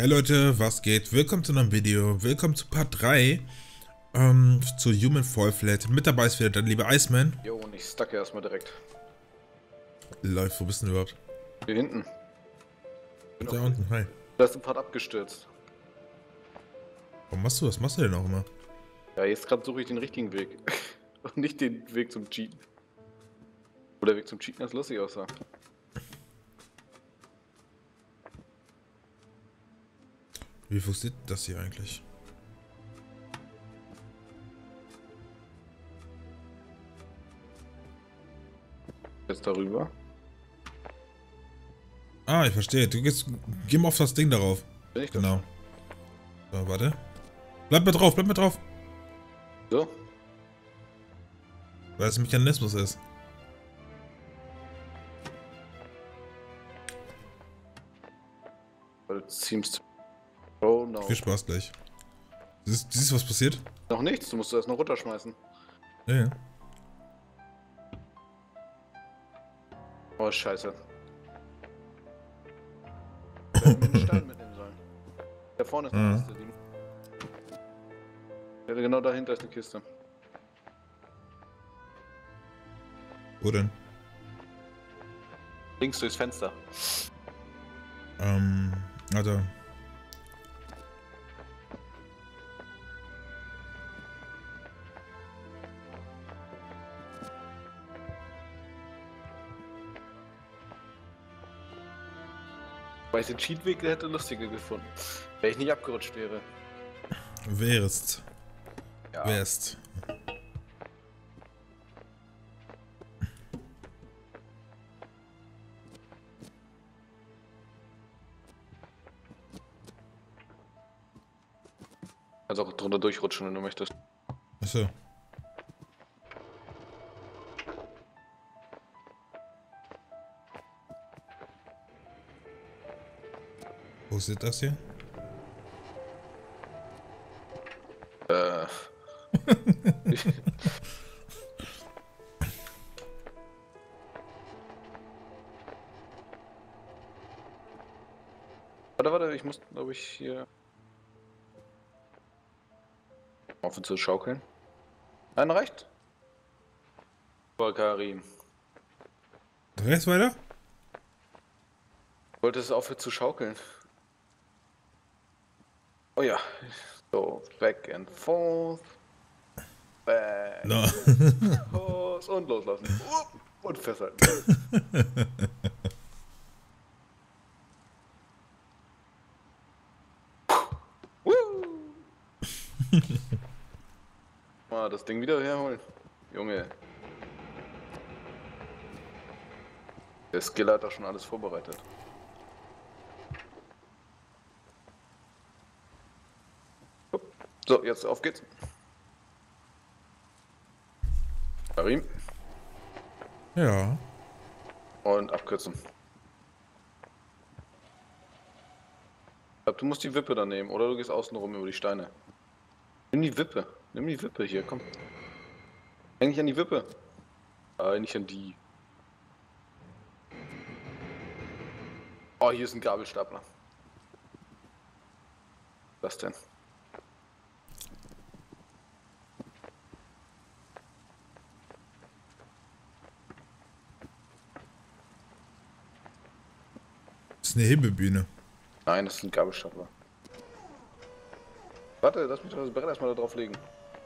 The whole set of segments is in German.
Hey Leute, was geht? Willkommen zu einem Video. Willkommen zu Part 3 zu Human Fall Flat. Mit dabei ist wieder der liebe Iceman. Jo, und ich stacke erstmal direkt. Läuft, wo bist du denn überhaupt? Hier hinten. Da unten, hi. Da ist ein Part abgestürzt. Warum machst du das? Was machst du denn auch immer? Ja, jetzt gerade suche ich den richtigen Weg. Und nicht den Weg zum Cheaten. Wo der Weg zum Cheaten ganz lustig aussah. Wie funktioniert das hier eigentlich? Jetzt darüber. Ah, ich verstehe. Du gehst, geh mal auf das Ding darauf. Bin ich das? Genau. So, warte. Bleib mal drauf, bleib mal drauf. So. Weil es ein Mechanismus ist. Weil it seems to... Oh no. Viel Spaß gleich. Siehst du, was passiert? Noch nichts, du musst erst noch runterschmeißen. Ja, ja. Oh, scheiße. Wir hätten den Stein mitnehmen sollen. Da vorne ist eine Kiste. Genau dahinter ist eine Kiste. Wo denn? Links durchs Fenster. Also. Weil ich den Cheatweg hätte lustiger gefunden. Wenn ich nicht abgerutscht wäre. Wärst. Ja. Wärst. Kannst auch drunter durchrutschen, wenn du möchtest. Achso. Wo ist das hier? Warte, ich muss, glaube ich, hier... Offen zu schaukeln. Nein, reicht. Voll Karim. Rechts weiter? Wollte es aufhören zu schaukeln. Oh ja. So, back and forth. Back No. and forth. Und loslassen. Und festhalten. Mal das Ding wieder herholen. Junge. Der Skiller hat doch schon alles vorbereitet. So, jetzt auf geht's. Karim. Ja. Und abkürzen. Ich glaube, du musst die Wippe dann nehmen, oder du gehst außen rum über die Steine. Nimm die Wippe. Nimm die Wippe hier, komm. Häng dich an die Wippe. Nicht an die. Oh, hier ist ein Gabelstapler. Was denn? Das ist eine Hebebühne. Nein, das ist ein Gabelstapler. Warte, lass mich doch das Brett erstmal da drauf legen.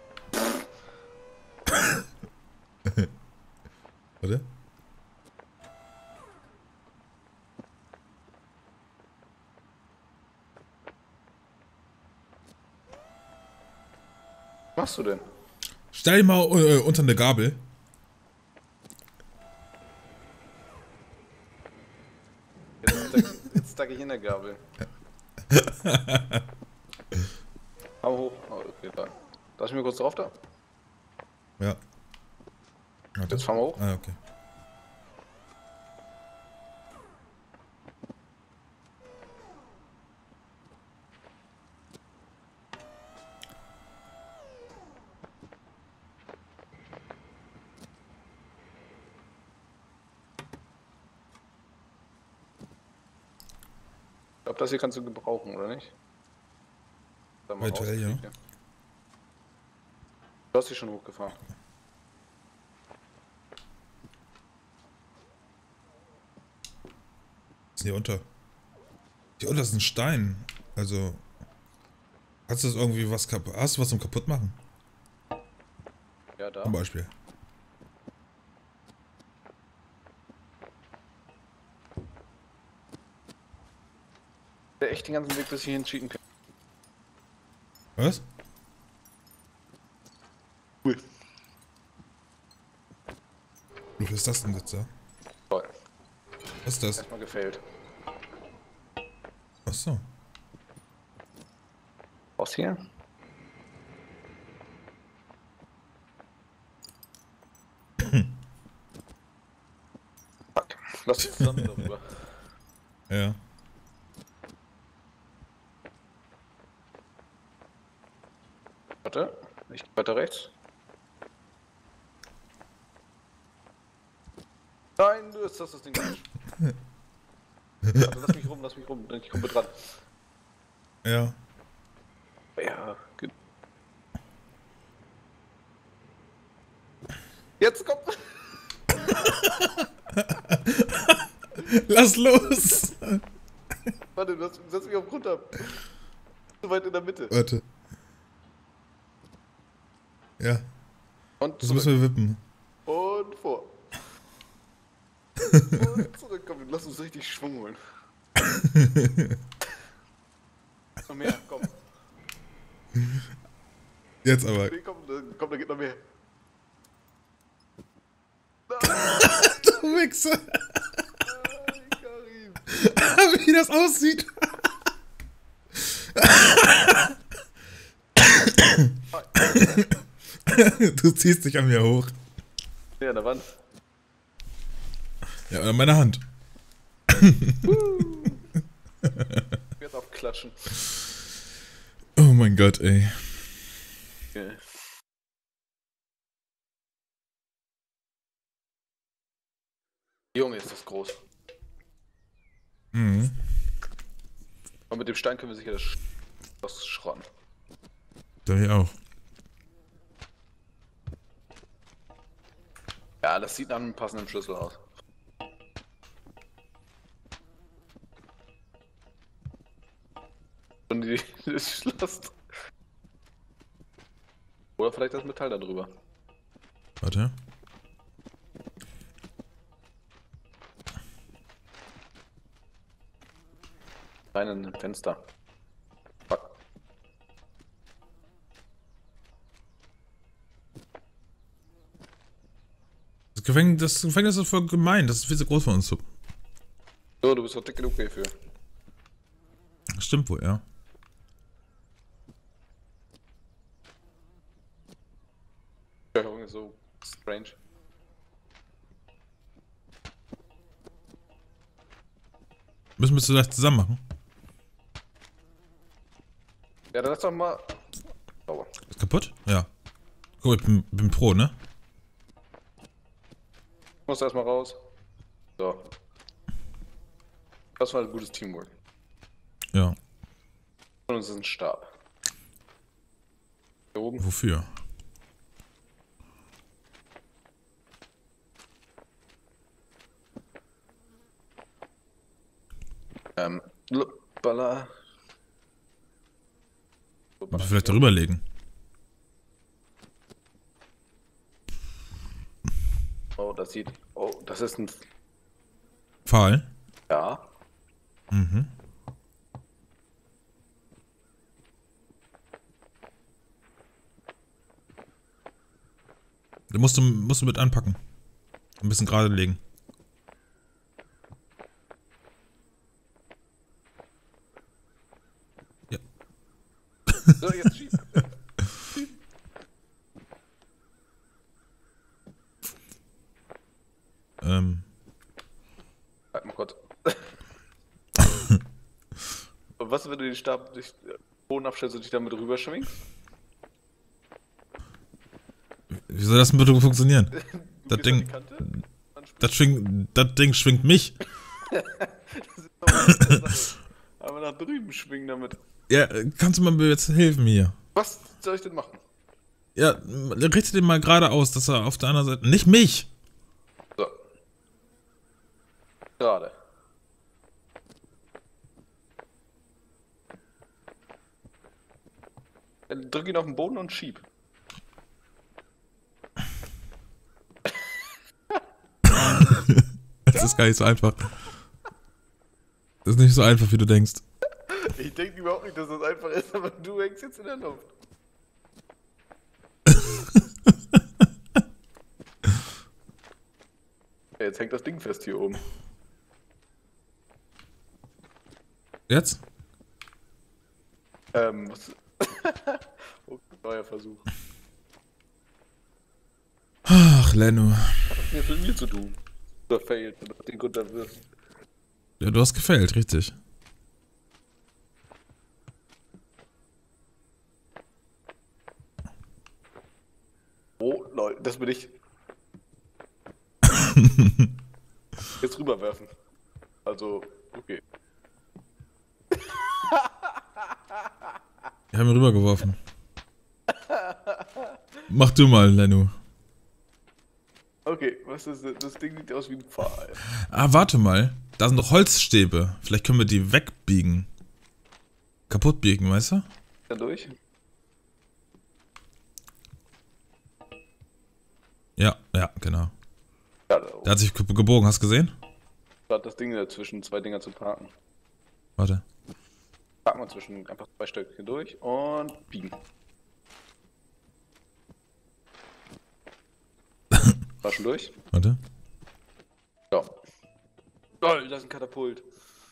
Warte. Was machst du denn? Stell dich mal unter eine Gabel. Jetzt stacke ich in der Gabel. Hau hoch. Oh, okay, da. Lass mich mal kurz drauf da. Ja. Warte. Jetzt fahren wir hoch. Ah, okay. glaube, das hier kannst du gebrauchen, oder nicht? Da mal Eventuell, ja. rausfliegen. Du hast dich schon hochgefahren. Was ist hier unter? Hier unter ist ein Stein. Also. Hast du das irgendwie was kaputt? Hast du was zum kaputt machen? Ja, da. Zum Beispiel. Der echt den ganzen Weg bis hierhin cheaten können. Was? Cool. Wie viel ist das denn jetzt da? Toll. Was ist das? Erstmal gefailt. Achso. Raus hier. Fuck. Lass uns zusammen darüber. Ja. Warte. Ich geh weiter rechts. Nein, du hast das Ding falsch. Warte, lass mich rum, ich komme dran. Ja. Ja, gut. Jetzt komm! Lass los! Warte, setz mich auf Grund ab. Zu weit in der Mitte. Warte. Ja. Und Das müssen wir wippen. Und vor. Und zurück, komm, lass uns richtig Schwung holen. Noch mehr, komm. Jetzt aber. Nee, komm, da geht noch mehr. Du Wichser! Nein, Karim. Wie das aussieht! Du ziehst dich an mir hoch. Ja, an der Wand. Ja, an meiner Hand. Jetzt auch klatschen. Oh mein Gott, ey. Okay. Junge, ist das groß. Mhm. Und mit dem Stein können wir sicher das schrotten. Da ich auch. Ja, das sieht nach einem passenden Schlüssel aus. Und das Schloss. Oder vielleicht das Metall da drüber. Warte. Rein in ein Fenster. Fuck. Das Gefängnis ist voll gemein. Das ist viel zu groß für uns. So, du bist doch dick genug hierfür. Stimmt wohl, ja. Die Steuerung ist so strange. Müssen wir es vielleicht zusammen machen? Ja, dann lass doch mal. Sauber. Ist kaputt? Ja. Guck, ich bin Pro, ne? Ich muss erstmal raus. So. Das war ein gutes Teamwork. Ja. Und uns ist ein Stab. Hier oben. Wofür? Baller. Muss ich vielleicht darüber legen? Oh, das sieht. Oh, das ist ein. Pfahl? Ja. Mhm. Da musst du mit anpacken. Ein bisschen gerade legen. Ja. So, jetzt schieb. Halt mal kurz. Und was, wenn du den Stab durch den Boden abstellst und dich damit rüberschwingst? Wie soll das denn bitte funktionieren? Du Das gehst an die Ding. Kante, dann Das Ding schwingt mich. Das ist doch eine Sache. Aber nach drüben schwingen damit. Ja, kannst du mir jetzt helfen hier? Was soll ich denn machen? Ja, richte den mal geradeaus, dass er auf der anderen Seite... Nicht mich! So. Gerade. Dann drück ihn auf den Boden und schieb. Das ist gar nicht so einfach. Das ist nicht so einfach, wie du denkst. Ich denke überhaupt nicht, dass das einfach ist, aber du hängst jetzt in der Luft. Ja, jetzt hängt das Ding fest hier oben. Jetzt? Was? Oh, neuer Versuch. Ach, Lenno. Was hat das mit mir zu tun? Oder failed, wenn du den runter wirst. Ja, du hast gefällt, richtig. Oh, Leute, das bin ich. Jetzt rüberwerfen. Also, okay. Wir haben ihn rübergeworfen. Mach du mal, Lenno. Okay, was ist das? Das Ding sieht aus wie ein Pfahl. Ah, warte mal. Da sind doch Holzstäbe. Vielleicht können wir die wegbiegen. Kaputt biegen, weißt du? Dann durch? Ja, genau. Ja, Der hat sich gebogen, hast du gesehen? da hat das Ding dazwischen, zwei Dinger zu parken. Warte. Parken wir zwischen einfach zwei Stück hier durch und biegen. War schon durch? Warte. Ja. Oh, da ist ein Katapult.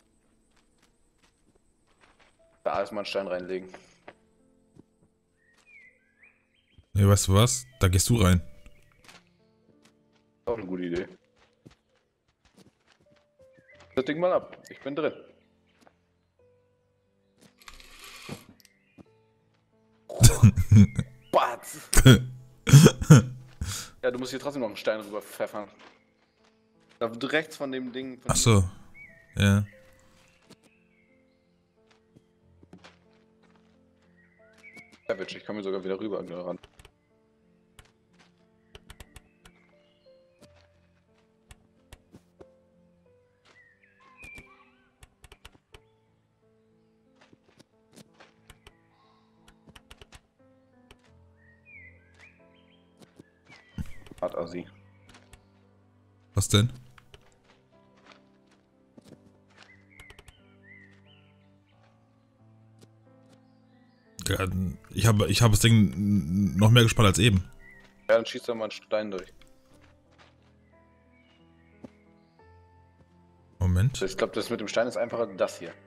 Da erstmal einen Stein reinlegen. Nee, weißt du was? Da gehst du rein. Auch eine gute Idee. Das Ding mal ab. Ich bin drin. Batz! Ja, du musst hier trotzdem noch einen Stein rüber pfeffern. Da wird rechts von dem Ding. Von Ach so. Ja. Savage, ich komme hier sogar wieder rüber ran. Hart Assi. Was denn? Ja, ich hab das Ding noch mehr gespannt als eben. Ja, dann schießt da mal einen Stein durch. Moment. Ich glaube, das mit dem Stein ist einfacher als das hier.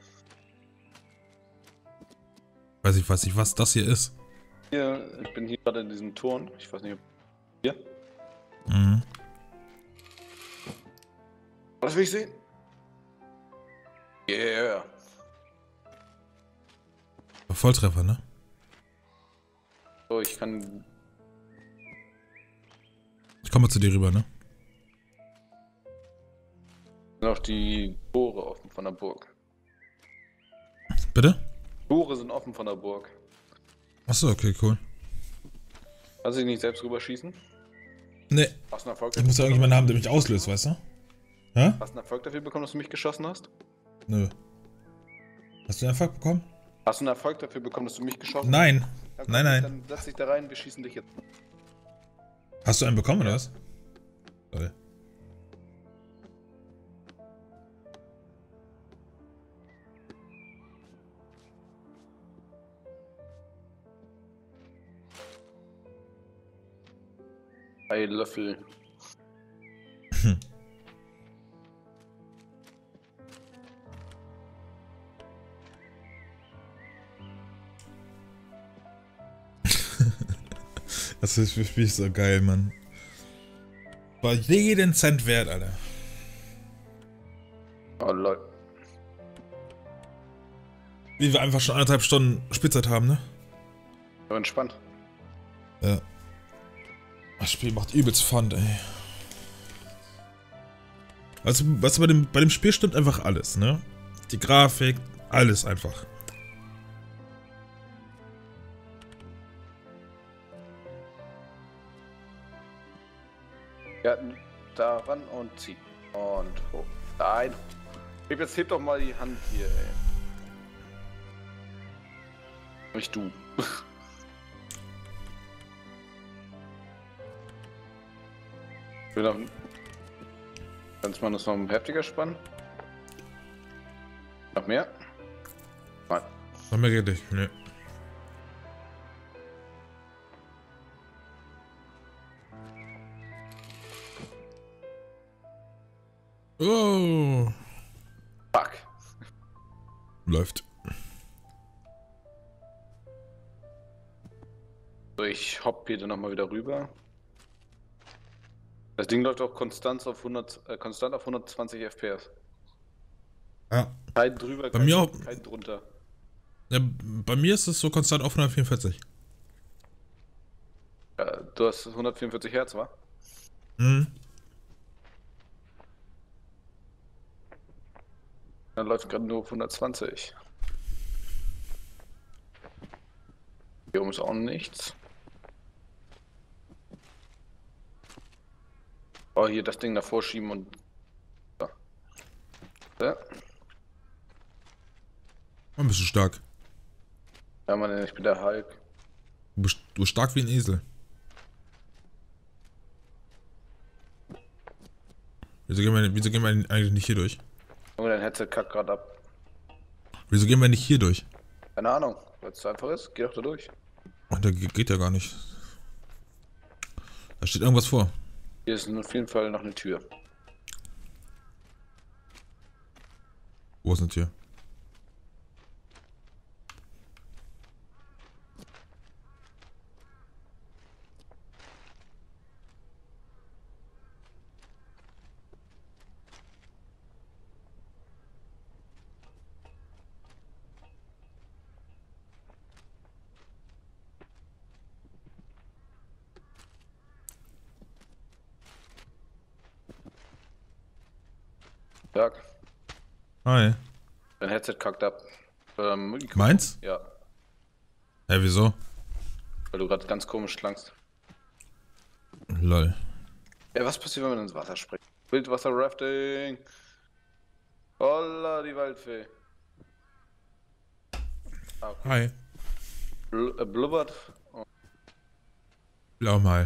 Weiß ich was das hier ist. Hier, ich bin hier gerade in diesem Turm. Ich weiß nicht, ob... Hier? Mhm. Was will ich sehen? Yeah. Volltreffer, ne? So, ich kann... Ich komme mal zu dir rüber, ne? Noch die Tore offen von der Burg. Bitte? Tore sind offen von der Burg. Achso, okay, cool. Kannst du dich nicht selbst rüberschießen? Nee. Hast du einen Erfolg Ich muss ja irgendjemanden haben, der mich auslöst, weißt du? Hä? Hast du einen Erfolg dafür bekommen, dass du mich geschossen hast? Nö. Hast du einen Erfolg bekommen? Hast du einen Erfolg dafür bekommen, dass du mich geschossen hast? Nein. Ja, komm, Nein. Dann setz dich da rein, wir schießen dich jetzt. Hast du einen bekommen, oder was? Warte. Drei Löffel. Das ist für mich so geil, Mann. War jeden Cent wert, Alter. Oh Leute. Wie wir einfach schon 1,5 Stunden Spielzeit haben, ne? Aber entspannt. Ja. Das Spiel macht übelst Fun, ey. Also, was bei dem Spiel stimmt einfach alles, ne? Die Grafik, Alles einfach. Ja, daran und zieh. Und hoch. Nein. Jetzt heb doch mal die Hand hier, ey. Nicht du. Kannst man das noch heftiger spannen? Noch mehr? Nein. Noch mehr geht nicht, ne. Oh. Fuck. Läuft. So, ich hopp hier dann nochmal wieder rüber. Das Ding läuft auch konstant auf 120 FPS. Ja. Kein drüber, Bei mir auch. kein drunter. Ja, bei mir ist es so konstant auf 144. Ja, du hast 144 Hertz, wa? Mhm. Dann läuft gerade nur auf 120. Hier oben ist auch nichts. Oh, hier das Ding davor schieben und... So. Ja. Ein bisschen stark. Ja, Mann, ich bin der Hulk. Du bist stark wie ein Esel. Wieso gehen wir eigentlich nicht hier durch? Junge, dein Headset kackt gerade ab. Wieso gehen wir nicht hier durch? Keine Ahnung, weil es so einfach ist. Geh doch da durch. Ach, da geht ja gar nicht. Da steht irgendwas vor. Hier ist auf jeden Fall noch eine Tür. Wo ist eine Tür? Berg, Hi. dein Headset kackt ab. Mikrofon. Meins? Ja, Hä, wieso? weil du gerade ganz komisch klangst. Lol. Ja, was passiert, wenn man ins Wasser springt? Wildwasser-Rafting! Holla, die Waldfee. Ah, okay. Hi. Blubbert. Oh. Blau mal.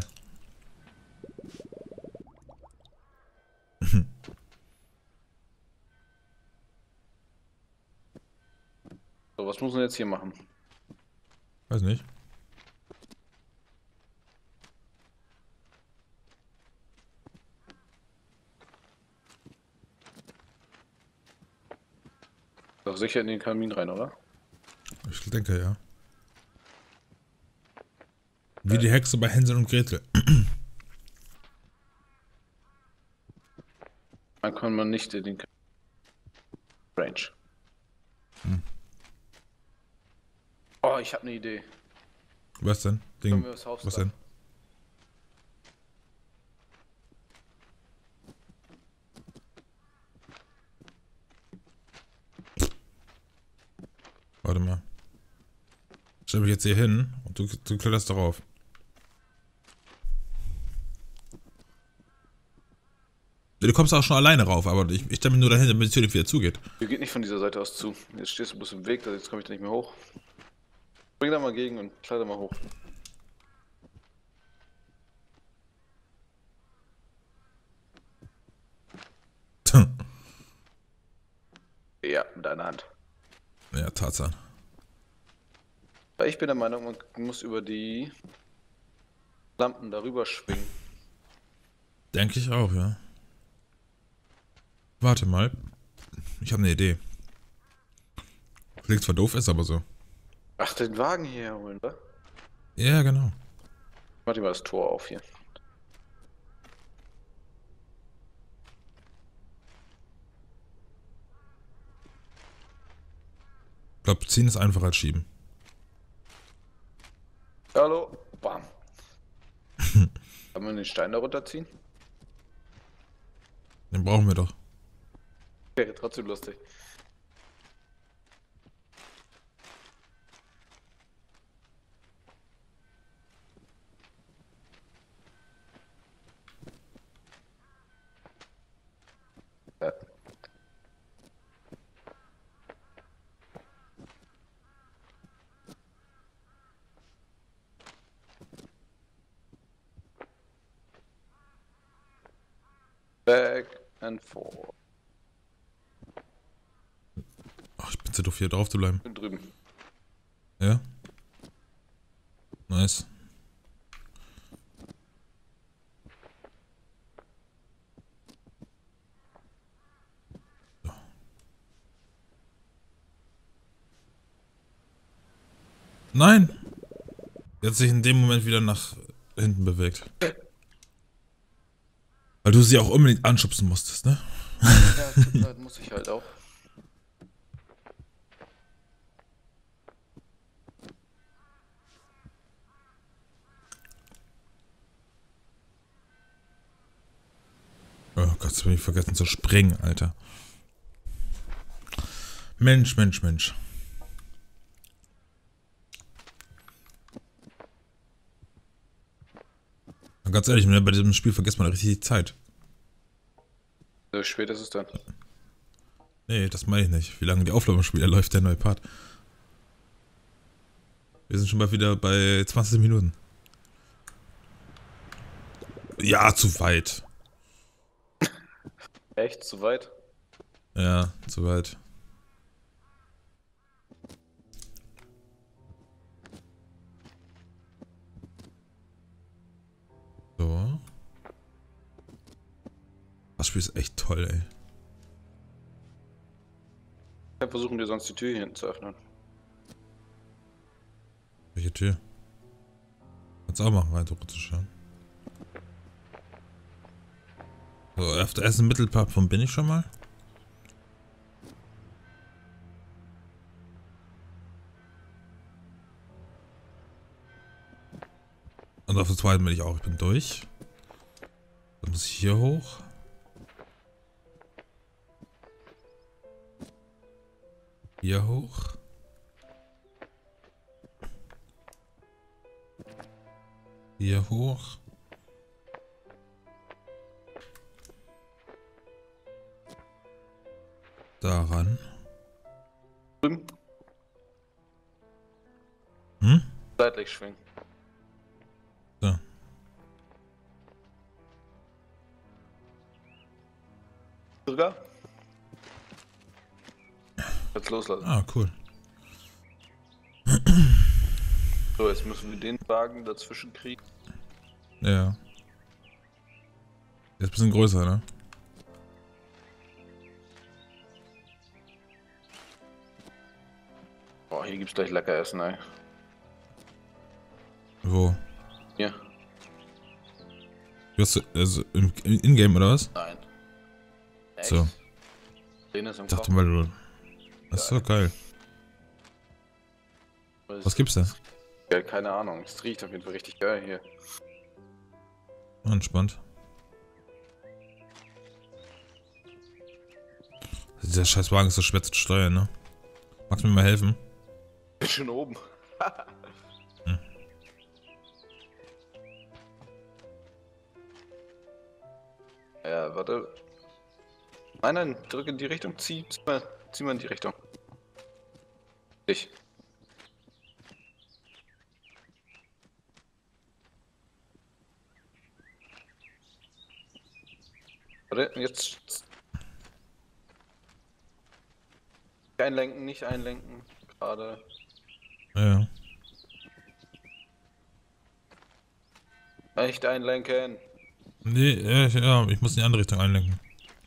So, was muss man jetzt hier machen? Weiß nicht. Doch sicher in den Kamin rein, oder? Ich denke ja. Wie die Hexe bei Hänsel und Gretel. Dann kann man nicht in den Range. Oh, ich habe eine Idee. Was denn? Können wir das Haus Was da? denn? Warte mal. Stell mich jetzt hier hin und du kletterst darauf. Du kommst auch schon alleine rauf, aber ich stelle mich nur dahin, damit die Tür nicht wieder zugeht. Hier geht nicht von dieser Seite aus zu. Jetzt stehst du bloß im Weg, jetzt komme ich da nicht mehr hoch. Spring da mal gegen und kletter mal hoch. Ja, mit einer Hand. Ja, Tarzan. Weil ich bin der Meinung, man muss über die Lampen darüber schwingen. Denke ich auch, ja. Warte mal. Ich habe eine Idee. Klingt zwar doof, ist aber so. Ach, den Wagen hier holen, wa? Ja, genau. Mach dir mal das Tor auf hier. Ich glaube, ziehen ist einfacher als schieben. Hallo? Bam. Kann man den Stein da runterziehen? Den brauchen wir doch. Wäre trotzdem lustig. and 4. Ach, ich bin zu doof, hier drauf zu bleiben. Bin drüben. Ja? Nice. So. Nein! Jetzt sich in dem Moment wieder nach hinten bewegt. Weil du sie auch unbedingt anschubsen musstest, ne? Ja, zurzeit muss ich halt auch. Oh Gott, jetzt hab ich vergessen zu springen, Alter. Mensch, Mensch, Mensch. Und ganz ehrlich, bei diesem Spiel vergisst man richtig die Zeit. So spät ist es dann. Nee, das meine ich nicht. Wie lange die Aufnahme später läuft, der neue Part. Wir sind schon mal wieder bei 20 Minuten. Ja, zu weit. Echt? Zu weit? Ja, zu weit. So. Das Spiel ist echt toll, ey. Ich kann versuchen, dir sonst die Tür hier hinten zu öffnen. Welche Tür? Kannst auch machen, rein theoretisch, ja. So, auf der ersten Mittelplattform bin ich schon mal. Und auf der zweiten bin ich auch. Ich bin durch. Dann muss ich hier hoch. Hier hoch. Hier hoch. Daran. Drüben. Hm? Seitlich schwingen. So. Sogar? Jetzt loslassen. Ah, cool. So, jetzt müssen wir den Wagen dazwischen kriegen. Ja. Der ist ein bisschen größer, ne? Boah, hier gibt's gleich lecker Essen, ey. Wo? Hier. Du hast, also im Ingame oder was? Nein. Echt? So. Den ist im Ich dachte Koch. mal, du. Das ist so geil. Was gibt's da? Ja, keine Ahnung. Es riecht auf jeden Fall richtig geil hier. Entspannt. Dieser scheiß Wagen ist so schwer zu steuern, ne? Magst du mir mal helfen? Bin schon oben. Hm. Ja, warte. Nein, nein, drück in die Richtung. Zieh mal in die Richtung. Ich. Warte, jetzt. Nicht einlenken, nicht einlenken. Gerade. Ja. Nicht einlenken. Nee, ja, ich muss in die andere Richtung einlenken.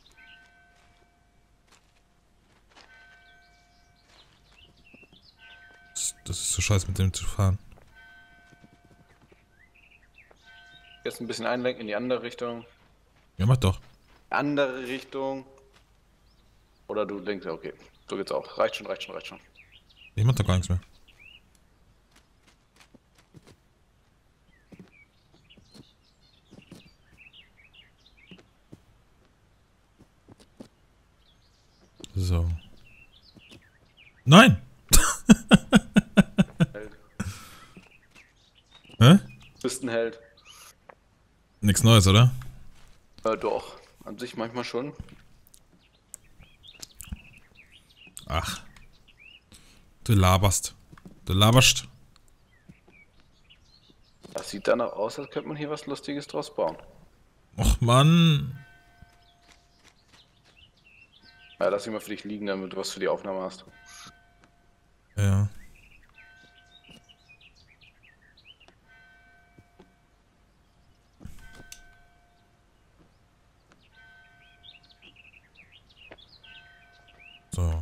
Das ist so scheiße mit dem zu fahren. Jetzt ein bisschen einlenken in die andere Richtung. Ja, mach doch. Andere Richtung. Oder du denkst, ja, okay. So geht's auch. Reicht schon, reicht schon, reicht schon. Ich mach doch gar nichts mehr. So. Nein! Held. Hä? Bist ein Held. Nichts Neues, oder? Doch. An sich manchmal schon. Ach. Du laberst. Du laberst. Das sieht danach aus, als könnte man hier was Lustiges draus bauen. Och, Mann. Ja, lass ihn mal für dich liegen, damit du was für die Aufnahme hast. Ja. So.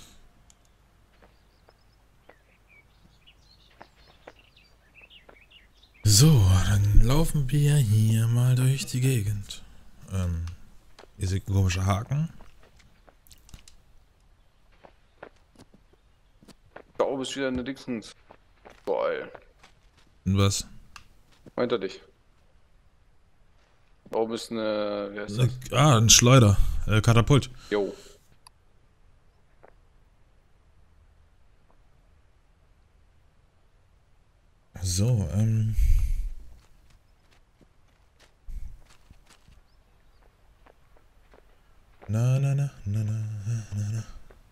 So, dann laufen wir hier mal durch die Gegend. Hier sind komische Haken. Da oben ist wieder eine Dingsens. Geil. Und was? Hinter dich. Da oben ist eine. Wie heißt das? Ein Schleuder. Katapult. Jo. So, Na, na, na, na, na, na, na.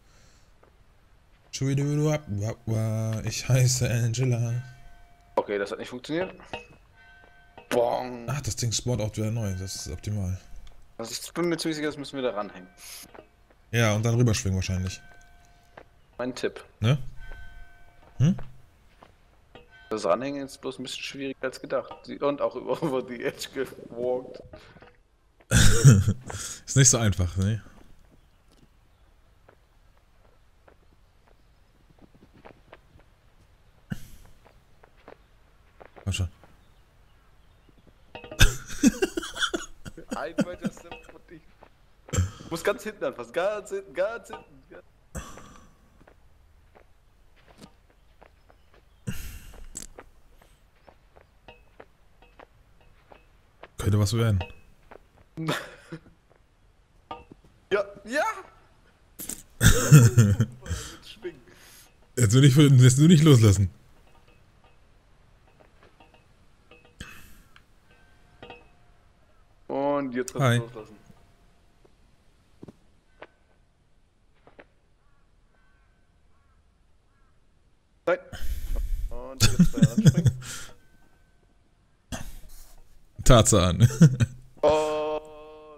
Ich heiße Angela. Okay, das hat nicht funktioniert. Bong. Ach, das Ding spawnt auch wieder neu. Das ist optimal. Also ich bin mir ziemlich sicher, das müssen wir da ranhängen. Ja, und dann rüberschwingen wahrscheinlich. Mein Tipp. Ne? Hm? Das Ranhängen ist bloß ein bisschen schwieriger als gedacht. Und auch über die Edge gewalkt. Ist nicht so einfach, ne? Komm schon. Ein weiter Step von dich. Du musst ganz hinten anfassen. Ganz hinten, ganz hinten. Könnte was werden. Ja, ja! Jetzt will nicht loslassen. Und jetzt kannst Hi. du loslassen. Nein. Und jetzt anspringen. Tarzan. Oh,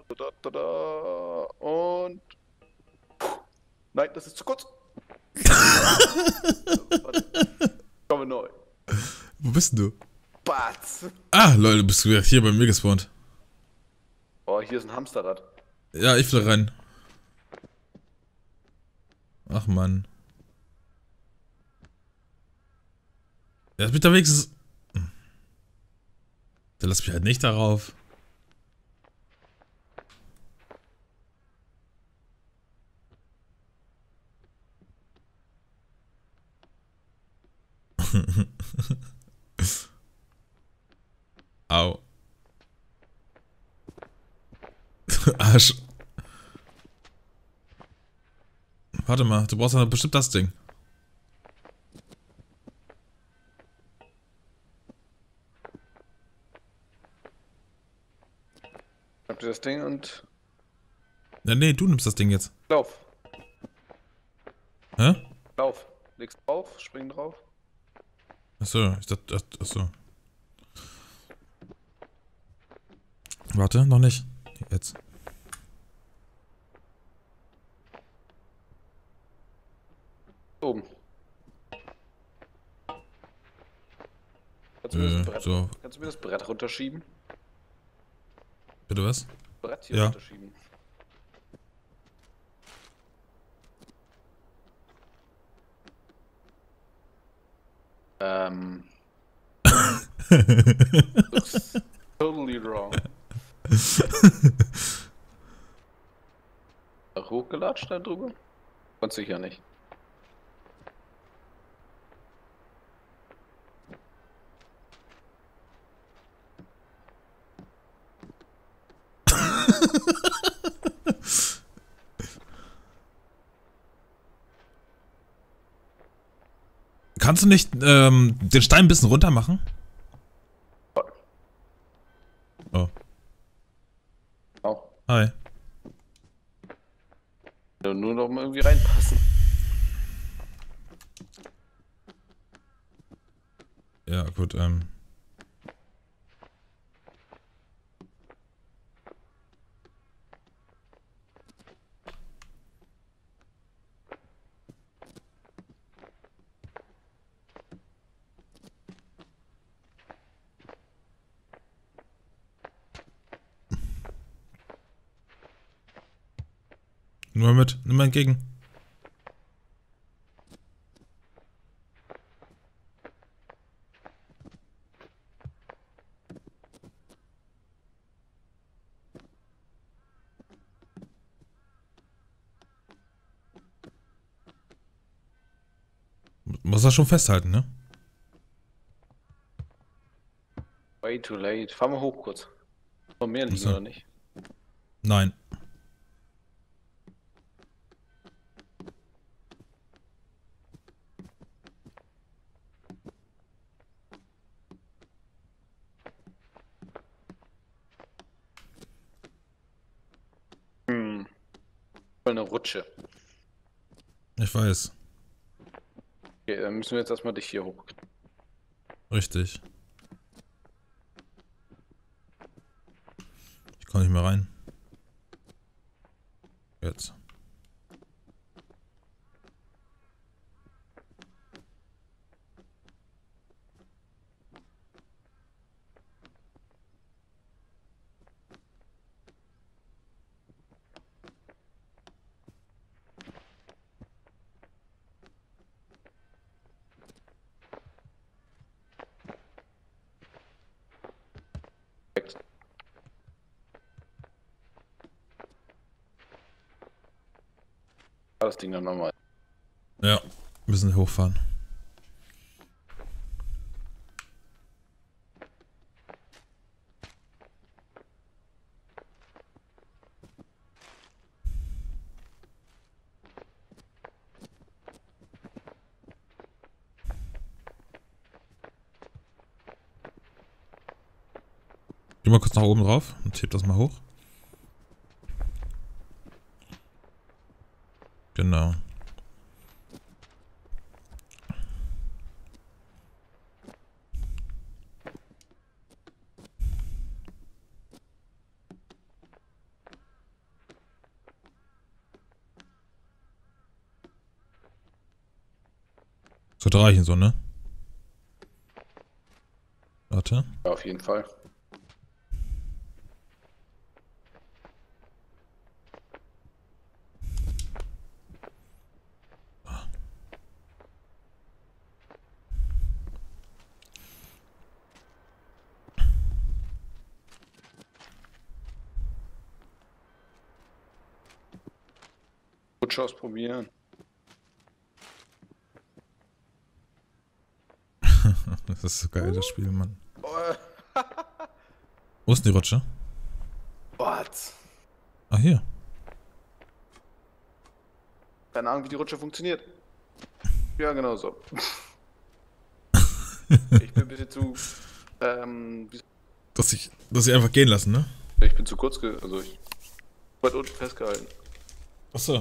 und. Nein, das ist zu kurz. Komme neu. Wo bist denn du? Batz. Ah, Leute, bist du hier bei mir gespawnt. Oh, hier ist ein Hamsterrad. Ja, ich will rein. Ach Mann. Er ist mit unterwegs. Der lässt mich halt nicht darauf. Au. Arsch. Warte mal, du brauchst doch bestimmt das Ding. Habt ihr das Ding und. Ja, nee, du nimmst das Ding jetzt. Lauf. Hä? Lauf. Legst drauf, spring drauf. Achso, ich dachte, achso. Warte, noch nicht. Jetzt. Oben. Kannst du mir das Brett runterschieben? Bitte was? Brett hier Ja. runterschieben. Looks totally wrong. Hochgelatscht da drüber? Ganz sicher nicht. Kannst du nicht den Stein ein bisschen runter machen? Oh. Oh. Hi. Nur noch mal irgendwie reinpassen. Ja, gut, Nimm mal mit, nimm mal entgegen. Muss er schon festhalten, ne? Way too late. Fahr mal hoch kurz. Noch mehr liegen Achso. oder nicht? Nein. Voll eine Rutsche. Ich weiß. Okay, dann müssen wir jetzt erstmal dich hier hoch. Richtig. Ich komme nicht mehr rein. Jetzt. Perfekt. Das Ding dann nochmal. Ja. Müssen hochfahren. Geh mal kurz nach oben drauf und heb das mal hoch. Genau. Sollte reichen so, ne? Warte. Ja, auf jeden Fall. Rutsche ausprobieren. Das ist so geil, das Spiel, Mann. Oh, Wo ist denn die Rutsche? what? Ah, hier. Keine Ahnung, wie die Rutsche funktioniert. Ja, genau so. Ich bin ein bisschen zu. Dass sie einfach gehen lassen, ne? Ich bin zu kurz. Also ich weit unten festgehalten. Achso.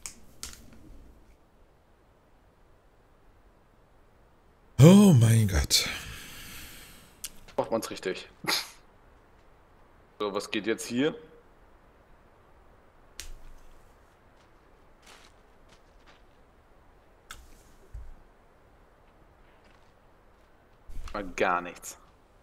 Oh mein Gott. Macht man's richtig. So, was geht jetzt hier? Mal gar nichts.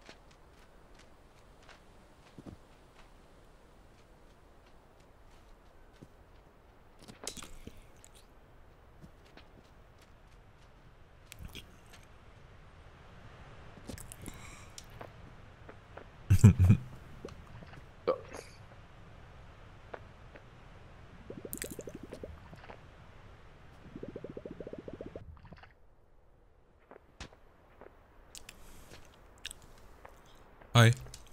So. Hi.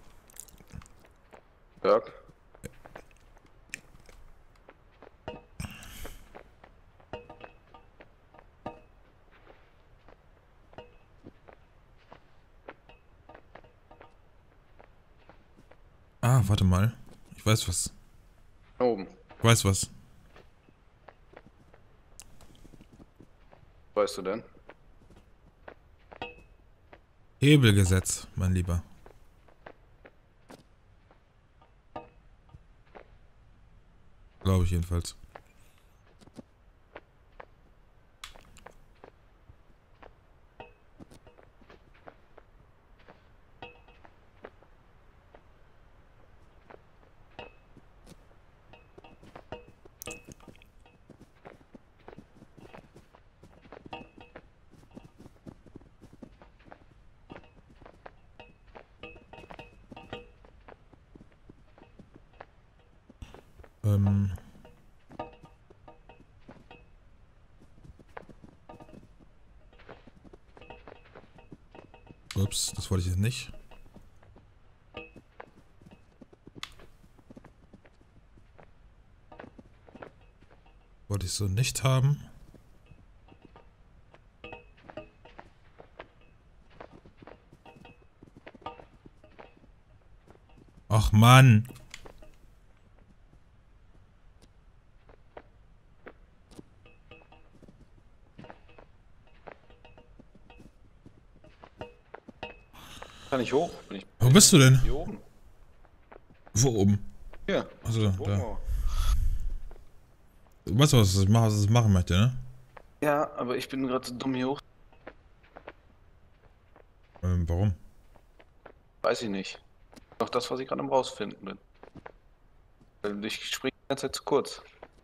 Berg. Ah, warte mal. Ich weiß was. Da oben. Ich weiß was. Weißt du denn? Hebelgesetz, mein Lieber. Glaube ich jedenfalls. Ähm. Ups, das wollte ich jetzt nicht. Wollte ich so nicht haben. Ach Mann. Kann ich hoch? Bin ich Wo bist du denn? hier oben? Wo oben? Hier. Also da. Oben. Du weißt, was ich machen möchte, ne? Ja, aber ich bin gerade so dumm hier hoch. Warum? Weiß ich nicht. Doch das, was ich gerade am rausfinden bin. Ich springe die ganze Zeit zu kurz.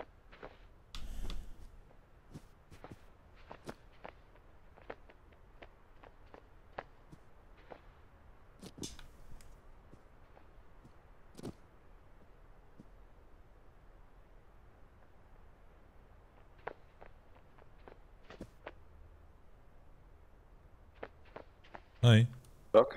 Hi. Doc.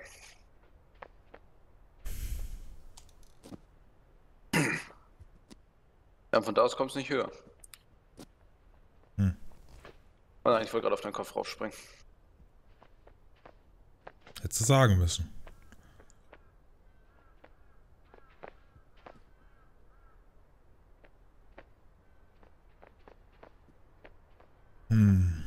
Ja, von da aus kommst du nicht höher. Hm. Oh nein, ich wollte gerade auf deinen Kopf raufspringen. Hättest du sagen müssen. Hm.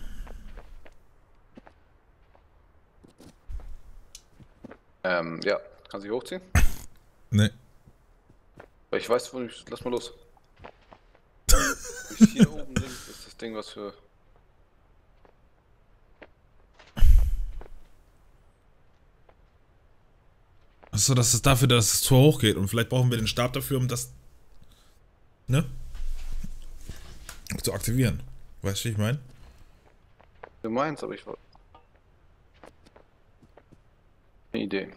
Ja. Kannst du dich hochziehen? Ne. Weil ich weiß, wo ich... Lass mal los. Hier oben links ist das Ding, was für... Achso, das ist dafür, dass es zu hoch geht. Und vielleicht brauchen wir den Stab dafür, um das. Ne? Zu aktivieren. Weißt du, wie ich meine? Du meinst, aber ich wollte... Eine Idee.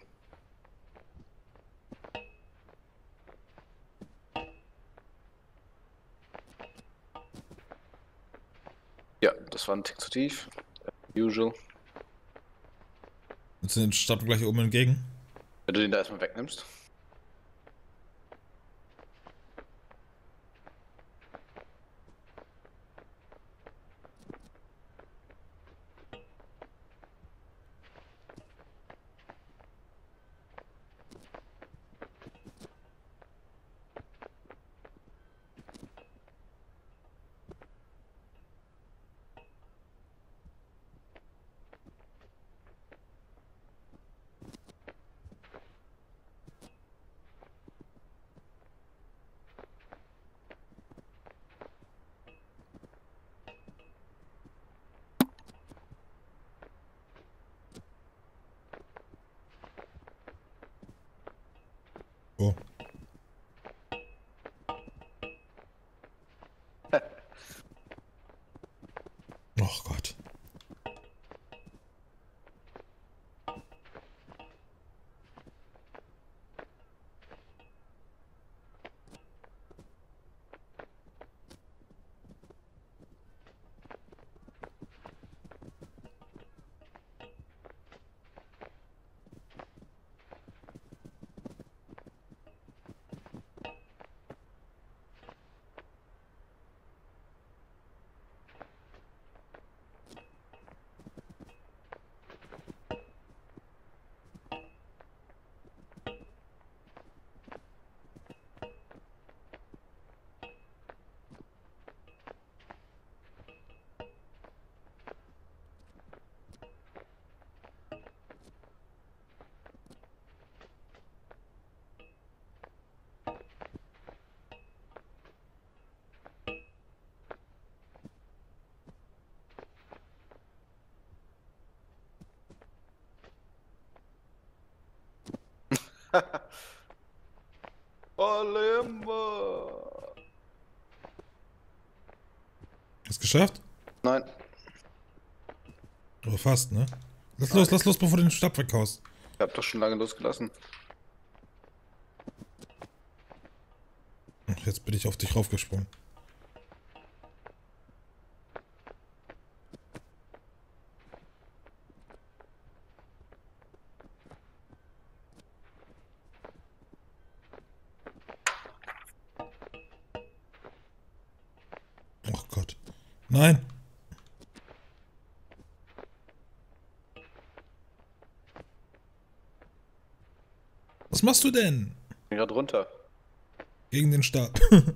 Ja, das war ein Tick zu tief. Usual. Willst du den Stab gleich oben entgegen? Wenn du den da erstmal wegnimmst. Oh. Oh Gott. Olimba! Hast du geschafft? Nein. Aber fast, ne? Lass los, bevor du den Stab weghaust. Ich hab doch schon lange losgelassen. Jetzt bin ich auf dich raufgesprungen. Oh Gott. Nein! Was machst du denn? Ich bin gerade runter. Gegen den Stab.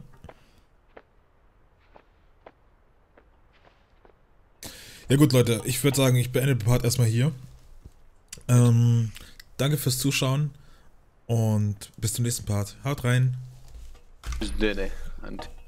Ja gut, Leute, ich würde sagen, ich beende den Part erstmal hier. Danke fürs Zuschauen und bis zum nächsten Part. Haut rein. Bis dann.